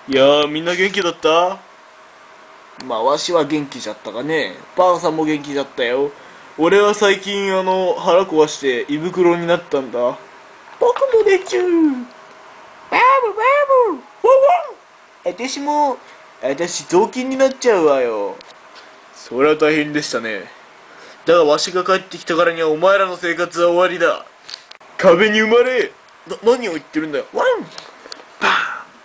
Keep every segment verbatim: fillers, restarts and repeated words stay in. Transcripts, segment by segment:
いやー、みんな元気だった？まあ、わしは元気じゃったがね。ばあさんも元気じゃったよ。俺は最近、あの、腹壊して胃袋になったんだ。僕もでちゅー。バーブバーブ。ワンワン。私も、私雑巾になっちゃうわよ。それは大変でしたね。だがわしが帰ってきたからにはお前らの生活は終わりだ。壁に生まれ。な、何を言ってるんだよ。ワン。バーン。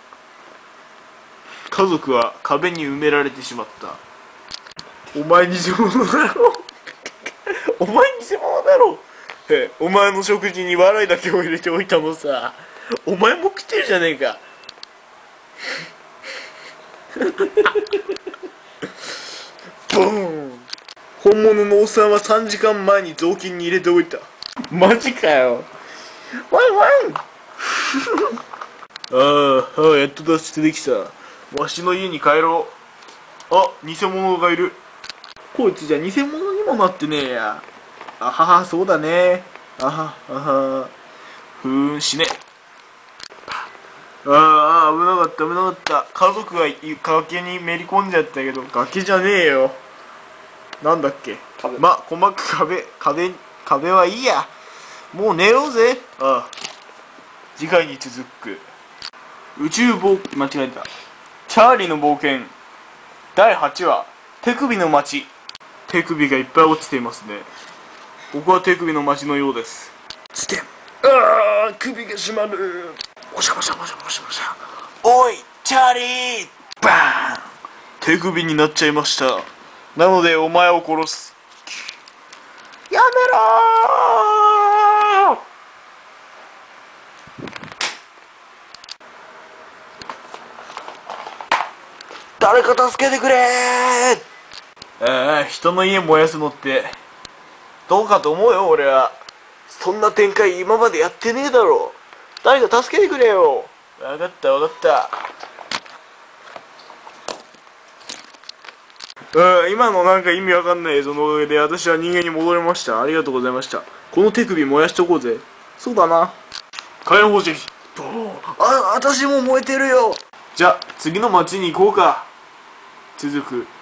家族は壁に埋められてしまった。お前偽物だろ。お前偽物だろ。へ、お前の食事に笑いだけを入れておいたのさ。お前も食ってるじゃねえか。ボーン。本物のおっさんはさんじかんまえに雑巾に入れておいた。マジかよ。ワンワン。ああ、ああ、やっと脱出できた。わしの家に帰ろう。あ、偽物がいる。こいつじゃ偽物にもなってねえや。あはは、そうだね。あは、あは。ふーん、死ね。ああ、危なかった、危なかった。家族が崖にめり込んじゃったけど、崖じゃねえよ。なんだっけ。ま、細かく壁、壁、壁はいいや。もう寝ようぜ。ああ。次回に続く。宇宙冒、間違えた。チャーリーの冒険。だいはちわ。手首の町。手首がいっぱい落ちていますね。ここは手首の町のようです。つてん。ああ、首が締まる。おしゃおしゃおしゃおしゃおしゃ。おい、チャーリー。バーン。手首になっちゃいました。なのでお前を殺す。やめろー。誰か助けてくれー。ああ、人の家燃やすのってどうかと思うよ。俺はそんな展開今までやってねえだろ。誰か助けてくれよ。分かった分かった。うん、今のなんか意味わかんない映像のおかげで私は人間に戻れました。ありがとうございました。この手首燃やしとこうぜ。そうだな。火炎宝石。あ、私も燃えてるよ。じゃあ次の町に行こうか。続く。